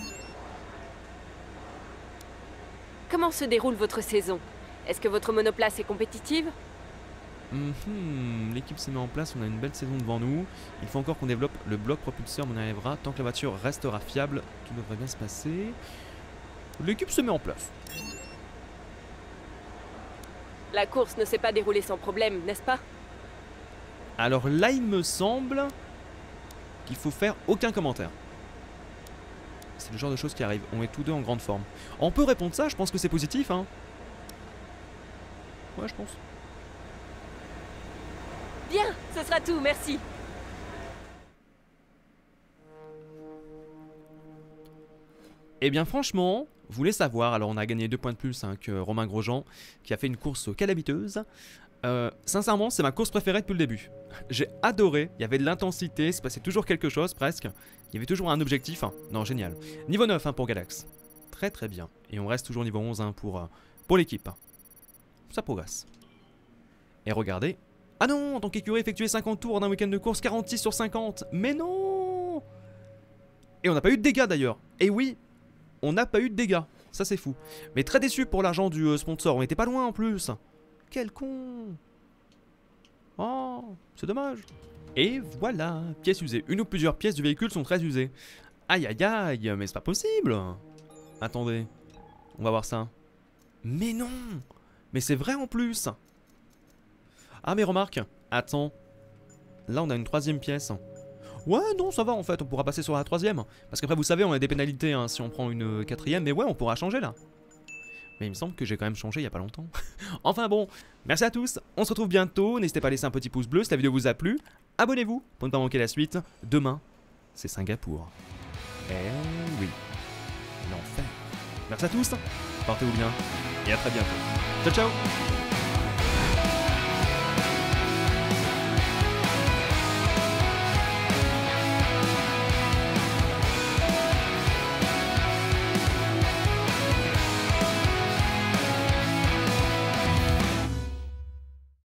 Comment se déroule votre saison? Est-ce que votre monoplace est compétitive? Mm-hmm. L'équipe se met en place, on a une belle saison devant nous. Il faut encore qu'on développe le bloc propulseur, mais on y arrivera. Tant que la voiture restera fiable, tout devrait bien se passer. L'équipe se met en place. La course ne s'est pas déroulée sans problème, n'est-ce pas? Alors là, il me semble qu'il faut faire aucun commentaire. C'est le genre de choses qui arrivent. On est tous deux en grande forme. On peut répondre ça, je pense que c'est positif, hein. Ouais, je pense. Bien, ce sera tout, merci. Eh bien franchement, vous voulez savoir, alors on a gagné deux points de plus hein, que Romain Grosjean, qui a fait une course calamiteuse. Euh, sincèrement, c'est ma course préférée depuis le début. J'ai adoré, il y avait de l'intensité, il se passait toujours quelque chose presque. Il y avait toujours un objectif, hein. Non, génial. Niveau neuf hein, pour Galax. Très très bien. Et on reste toujours niveau onze hein, pour, euh, pour l'équipe. Ça progresse. Et regardez. Ah non, en tant qu'écurie, effectuer cinquante tours d'un week-end de course, quarante-six sur cinquante. Mais non! Et on n'a pas eu de dégâts d'ailleurs. Et oui, on n'a pas eu de dégâts. Ça c'est fou. Mais très déçu pour l'argent du euh, sponsor. On était pas loin en plus. Quel con. Oh, c'est dommage. Et voilà, pièces usées. Une ou plusieurs pièces du véhicule sont très usées. Aïe aïe aïe, mais c'est pas possible. Attendez, on va voir ça. Mais non. Mais c'est vrai en plus. Ah mais remarque, attends. Là on a une troisième pièce. Ouais non ça va en fait, on pourra passer sur la troisième. Parce qu'après vous savez on a des pénalités hein, si on prend une quatrième. Mais ouais on pourra changer là. Mais il me semble que j'ai quand même changé il y a pas longtemps. Enfin bon, merci à tous, on se retrouve bientôt. N'hésitez pas à laisser un petit pouce bleu si la vidéo vous a plu. Abonnez-vous pour ne pas manquer la suite. Demain, c'est Singapour. Eh oui, l'enfer. Merci à tous, portez-vous bien et à très bientôt. Ciao ciao.